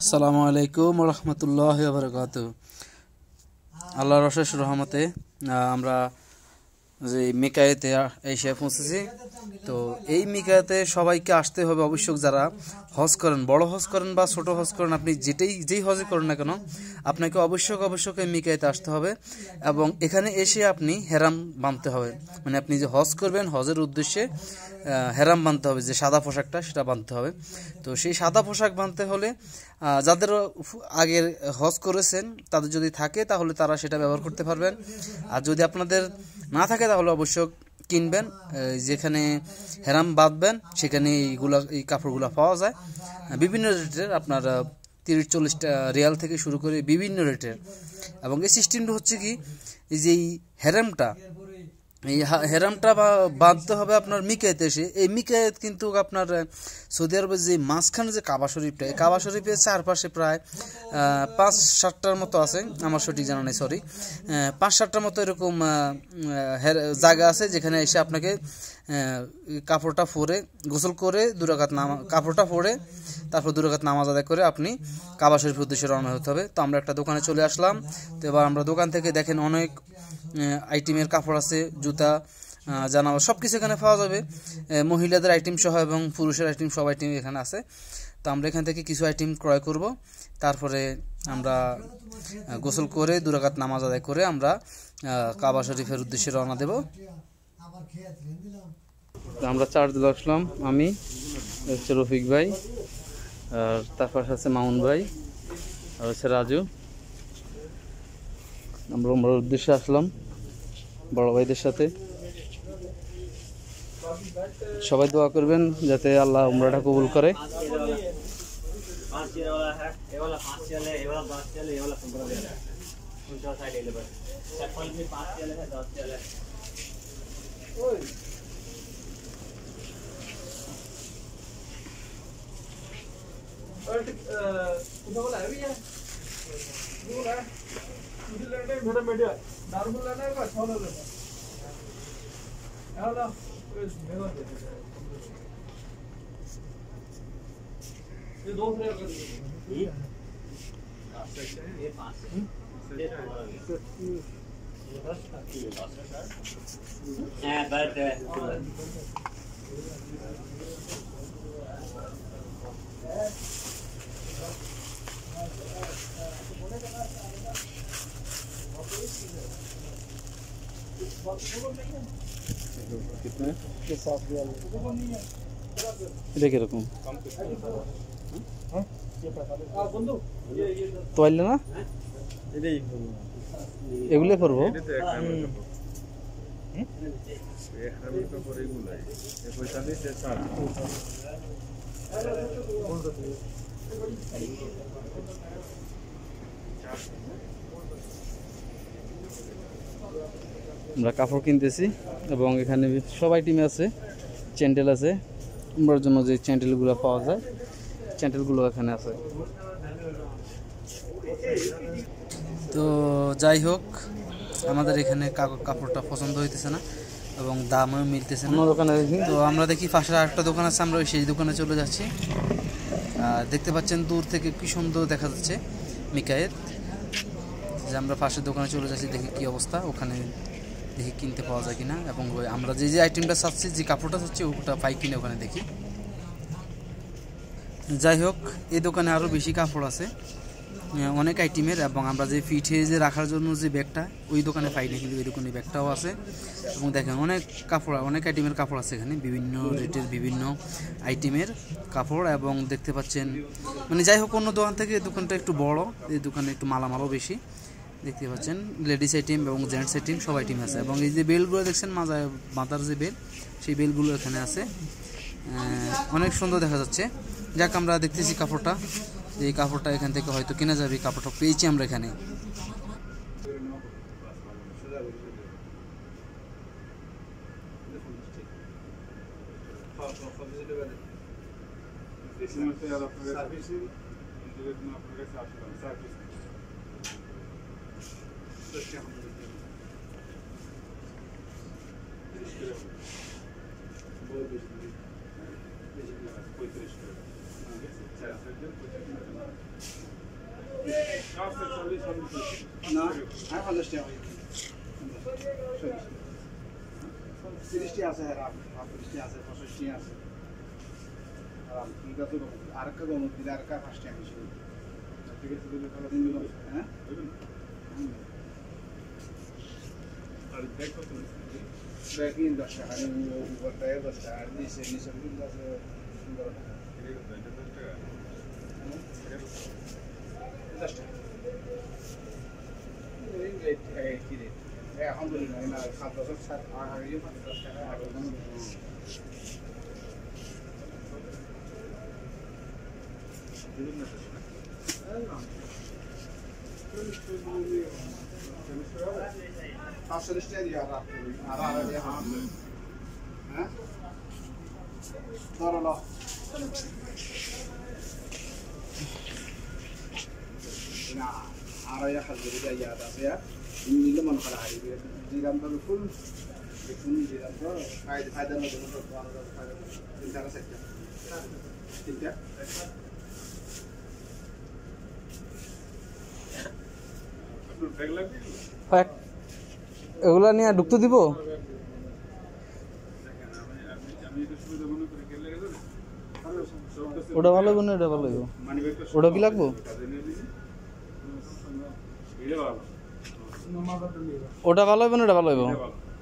আসসালামু আলাইকুম রহমতুল্লাহ বারকাত। আল্লাহর অশেষ রহমতে আমরা যে মিকায়েতে এসে পৌঁছেছি। তো এই মিকায়েতে সবাইকে আসতে হবে অবশ্যক। যারা হজ করেন, বড় হজ করেন বা ছোট হজ করেন, আপনি যেই হজে করেন না কেন, আপনাকে অবশ্যক এই মিকায়েতে আসতে হবে এবং এখানে এসে আপনি হেরাম বাঁধতে হবে। মানে আপনি যে হজ করবেন, হজের উদ্দেশ্যে হেরাম বাঁধতে হবে, যে সাদা পোশাকটা সেটা বাঁধতে হবে। তো সেই সাদা পোশাক বাঁধতে হলে যাদের আগের হজ করেছেন তাদের যদি থাকে তাহলে তারা সেটা ব্যবহার করতে পারবেন, আর যদি আপনাদের না থাকে তাহলে অবশ্য কিনবেন। যেখানে হেরাম বাঁধবেন সেখানে এই কাপড়গুলো পাওয়া যায় বিভিন্ন রেটের, আপনার 30-40 রিয়াল থেকে শুরু করে বিভিন্ন রেটের। এবং এই সিস্টেমটা হচ্ছে কি, এই যে এই হেরামটা বাঁধতে হবে আপনার মিকায়েতে এসে। এই মিকায়েত কিন্তু আপনার সৌদি আরবের যে মাঝখানে যে কাবা শরীফটা, এই কাবা শরীফের চারপাশে প্রায় 5-7টার মতো আছে, আমার সঠিক জানা নেই, সরি, 5-7টার মতো এরকম জায়গা আছে যেখানে এসে আপনাকে কাপড়টা পরে গোসল করে 2 রাকাত কাপড়টা পরে তারপর 2 রাকাত নামাজ আদায় করে আপনি কাবা শরীফের উদ্দেশ্যে রওনা হতে হবে। তো আমরা একটা দোকানে চলে আসলাম। তো এবার আমরা দোকান থেকে দেখেন অনেক আইটেমের কাপড় আছে, জুতা, জানাবা, সব কিছু এখানে পাওয়া যাবে। মহিলাদের আইটেম সহ এবং পুরুষের আইটেম, সব আইটেম এখানে আছে। তো আমরা এখান থেকে কিছু আইটেম ক্রয় করব, তারপরে আমরা গোসল করে 2 রাকাত নামাজ আদায় করে আমরা কাবা শরীফের উদ্দেশ্যে রওনা দেব। আমরা চার্জ দিলে আসলাম, আমি হচ্ছে রফিক ভাই, আর তারপর আছে মামুন ভাই, আর হচ্ছে রাজু। আমরা উমরার উদ্দেশ্যে আসলাম বড় ভাইদের সাথে। সবাই দোয়া করবেন যাতে আল্লাহ উমরাটা কবুল করে। এটা কিরকম তোয়াইলে না, এগুলো করবো। আমরা কাপড় কিনতেছি এবং এখানে সব আইটেম আছে, চ্যান্ডেল আছে, উমরার জন্য যে চ্যান্ডেলগুলো পাওয়া যায়, চ্যান্ডেলগুলো এখানে আছে। তো যাই হোক, আমাদের এখানে কাপড়টা পছন্দ হইতেছে না এবং দামও মিলতেছে না। তো আমরা দেখি পাশের আরেকটা দোকান আছে, আমরা সেই দোকানে চলে যাচ্ছি। দেখতে পাচ্ছেন দূর থেকে কি সুন্দর দেখা যাচ্ছে মিকায়েত, যে আমরা পাশের দোকানে চলে যাচ্ছি, দেখি কি অবস্থা, ওখানে দেখি কিনতে পাওয়া যায় কিনা, এবং আমরা যে আইটেমটা চাচ্ছি, যে কাপড়টা চাচ্ছি, ওটা পাই কিনা ওখানে দেখি। যাই হোক, এই দোকানে আরও বেশি কাপড় আছে, অনেক আইটেমের, এবং আমরা যে পিঠে যে রাখার জন্য যে ব্যাগটা ওই দোকানে পাই না, কিন্তু ওই দোকানে ব্যাগটাও আছে। এবং দেখেন অনেক কাপড়, অনেক আইটেমের কাপড় আছে এখানে, বিভিন্ন রেটের বিভিন্ন আইটেমের কাপড়। এবং দেখতে পাচ্ছেন, মানে যাই হোক, অন্য দোকান থেকে এই দোকানটা একটু বড়, এই দোকানে একটু মালামালও বেশি। দেখতে পাচ্ছেন লেডিস আইটেম এবং জেন্টস আইটেম সব আইটেম আছে। এবং এই যে বেলগুলো দেখছেন, মাথার যে বেল, সেই বেলগুলো এখানে আছে, অনেক সুন্দর দেখা যাচ্ছে। যাক, আমরা দেখতেছি কাপড়টা, এই কাপড়টা এখান থেকে হয়তো কেনা যাবে, কাপড়টা পেয়েছি আমরা এখানে। না আর 50 টাকা 30 টাকা আছে আর 50 টাকা আছে 65 টাকা আছে আর ঠিক আছে আর কা গম দিলে আর কা 5 টাকা বেশি ঠিক আছে দিলে তাহলে দিন দিলাম হ্যাঁ আর ব্যাক কত ব্যাক ইন 10 টাকা উপরটায় 10 টাকা আর নিচে কিন্তু আছে 15 টাকা এটা 10 টাকা alhamdulillah ina 7 বছর 7 আগে 10 টাকা আগে araya khazuri ya ada ya ini lemon kala hari jiram to full full jiram to faida no to faida intara sector tinta এগুলা নিয়ে ঢুকতে দিব ওটা ভালো হবে না এটা ভালো হবে ওটা কি লাগবো ওটা ভালো হবে না এটা ভালো হবে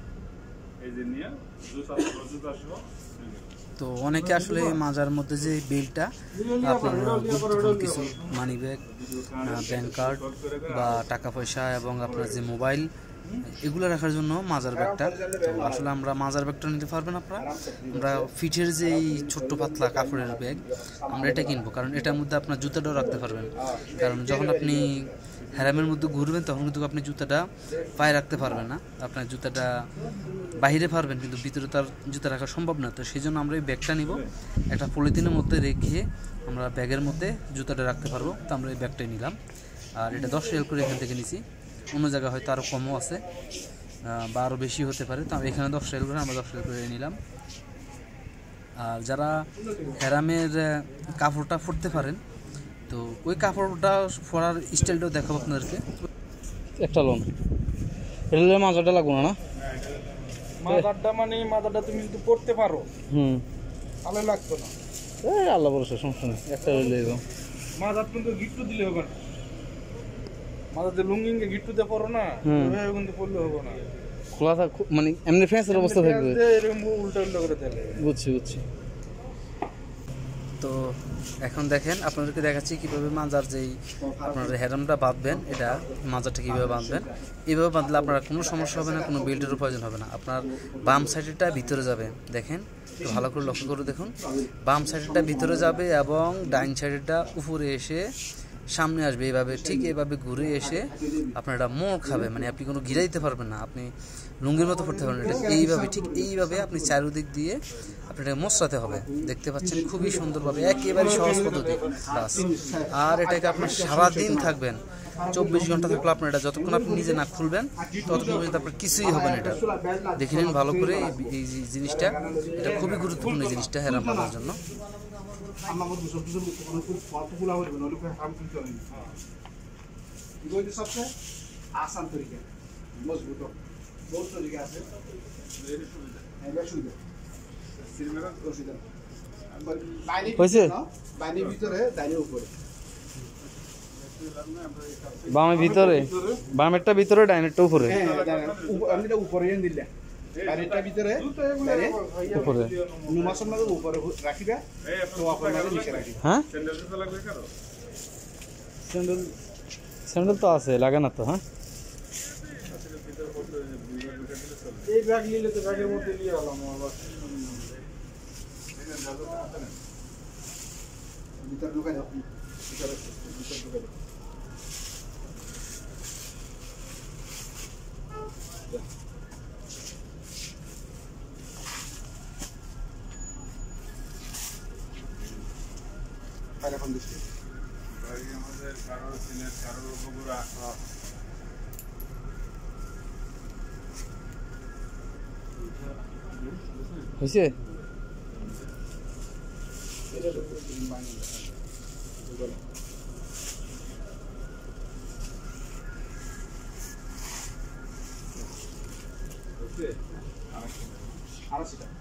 তো অনেকে আসলে মাজার মধ্যে যে বিলটা আপনার কিছু মানি ব্যাগ ব্যাংক কার্ড বা টাকা পয়সা এবং আপনার যে মোবাইল এগুলো রাখার জন্য মাজার ব্যাগটা তো আসলে আমরা মাজার ব্যাগটা নিতে পারবেন আপনারা আমরা ফিটের যে ছোট্ট পাতলা কাপড়ের ব্যাগ আমরা এটা কিনবো কারণ এটার মধ্যে আপনার জুতাটাও রাখতে পারবেন কারণ যখন আপনি হেরামের মধ্যে ঘুরবেন তখন কিন্তু আপনি জুতাটা পায়ে রাখতে পারবেন না আপনার জুতাটা বাইরে পারবেন কিন্তু ভিতরে তার জুতা রাখা সম্ভব না তো সেই জন্য আমরা এই ব্যাগটা নিব একটা পলিথিনের মধ্যে রেখে আমরা ব্যাগের মধ্যে জুতাটা রাখতে পারবো তো আমরা এই ব্যাগটাই নিলাম আর এটা 10 রিয়াল করে এখান থেকে নিছি অন্য জায়গায় হয়তো আরও কমও আছে বা আরও বেশি হতে পারে তো এখানে 10 রিয়াল করে আমরা 10 রিয়াল করে নিলাম আর যারা হেরামের কাপড়টা পরতে পারেন তো ওই কাপড়টা পরার স্টাইলটাও দেখাবো আপনাদেরকে একটা লোন এটা মাজাটা লাগবো না মাজারটা মানে মাজারটা তুমি যদি পড়তে পারো তাহলে লাগতো না এই আল্লাহ বলছে সমস্যা নেই একটা হইলে মাজার কিন্তু গিট্টু দিলে হবে না মাজাতে লুঙ্গিংকে গিট্টু দিয়ে পড়ো না ওইভাবে কিন্তু পড়লে হবে না খোলা থাক মানে এমনি ফ্যান্সের অবস্থা থাকবে এরকম উল্টা উল্টা করে দেবে বুঝছি তো এখন দেখেন আপনাদেরকে দেখাচ্ছি কিভাবে মাজার যেই আপনারা হেরামটা বাঁধবেন এটা মাজারটা কিভাবে বাঁধবেন এইভাবে বাঁধলে আপনার কোনো সমস্যা হবে না কোনো বেল্টেরও প্রয়োজন হবে না আপনার বাম সাইডেরটা ভিতরে যাবে দেখেন ভালো করে লক্ষ্য করে দেখুন বাম সাইডেরটা ভিতরে যাবে এবং ডাইন সাইডেরটা উপরে এসে সামনে আসবে এইভাবে ঠিক এইভাবে ঘুরে এসে আপনার এটা মোড় খাবে মানে আপনি কোনো ঘিরে দিতে পারবেন না আপনি লুঙ্গির মতো পড়তে পারবেন এটা এইভাবে ঠিক এইভাবে আপনি চারদিক দিয়ে আপনি এটা মোচড়াতে হবে দেখতে পাচ্ছেন খুবই সুন্দরভাবে একেবারে সহজ পদ্ধতি বাস আর এটাকে আপনার সারাদিন থাকবেন 24 ঘন্টা থাকলে আপনার এটা যতক্ষণ আপনি নিজে না খুলবেন ততক্ষণ পর্যন্ত আপনার কিছুই হবে না এটা দেখে নিন ভালো করে এই জিনিসটা এটা খুবই গুরুত্বপূর্ণ জিনিসটা হেরাম বাঁধার জন্য सबसे आसान तरीका मजबूत बहुत तरीका আছে বাইরে ভিতরে ডাইনে উপরে বামের ভিতরে বামেরটা ভিতরে ডাইনেরটা উপরে আমি এটা উপরে দিলে বাইরেটা ভিতরে উপরে নুমাসন মাঝে উপরে রাখিবা তো আপনারা নিচে রাখিবা হ্যাঁ স্যান্ডেল তো আছে লাগে না তো হ্যাঁ এই ব্যাগ নিলে তো ব্যাগের মধ্যে নিয়ে গেলাম আবার ভিতর ঢুকে যাও ভিতর ঢুকে যাও আর এখন দিচ্ছি আমাদের কারোর সিনের কারোর বগুড়া হয়েছে আড়াইশো টাকা।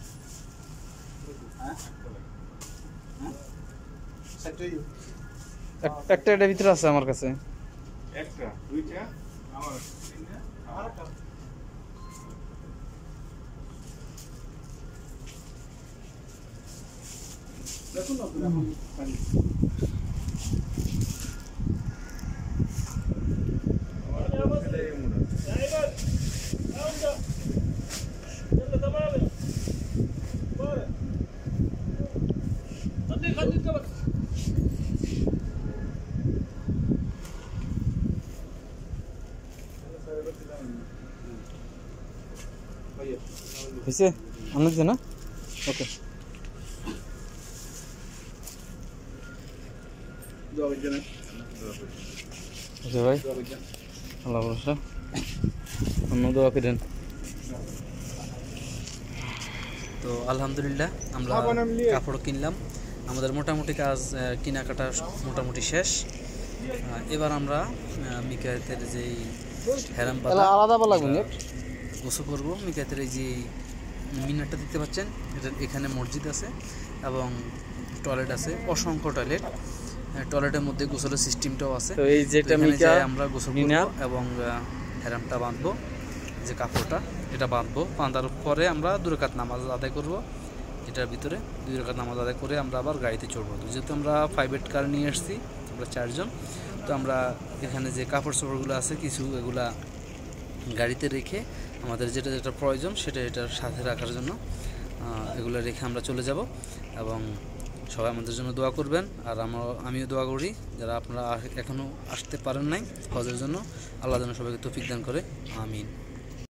হ্যাঁ হ্যাঁ সেটাই একটা এটার ভিতরে আছে আমার কাছে। একটা দুইটা আমার তিনটা আর একটা দেখুন না তুমি এখন পানি হয়েছে অনেক না? ওকে ওকে ভাই, আল্লাহ ভরসা, অন্য দোয়া করেন। তো আলহামদুলিল্লাহ আমরা কাপড় কিনলাম, আমাদের মোটামুটি কাজ কেনাকাটা মোটামুটি শেষ। এবার আমরা মিকায়াতের যেই হেরাম পাতা আলাদা গোসল করবো। মিকায়াতের এই যে মিনারটা দেখতে পাচ্ছেন, এখানে মসজিদ আছে এবং টয়লেট আছে, অসংখ্য টয়লেট। টয়লেটের মধ্যে গোসলের সিস্টেমটাও আছে। তো এই যেটা আমরা গোসল করব এবং হেরামটা বাঁধবো, যে কাপড়টা এটা বাঁধবো। বাঁধার পরে আমরা 2 রাকাত নামাজ আদায় করব। এটার ভিতরে 2 রাকাত নামাজ আদায় করে আমরা আবার গাড়িতে চড়বো। যেহেতু আমরা প্রাইভেট কার নিয়ে এসেছি, আমরা 4 জন, তো আমরা এখানে যে কাপড় চোপড়গুলো আছে কিছু এগুলা গাড়িতে রেখে আমাদের যেটা যেটা প্রয়োজন সেটা এটার সাথে রাখার জন্য এগুলো রেখে আমরা চলে যাব। এবং সবাই আমাদের জন্য দোয়া করবেন, আর আমিও দোয়া করি যারা আপনারা এখনও আসতে পারেন নাই হজের জন্য, আল্লাহ যেন সবাইকে তৌফিক দান করে, আমিন।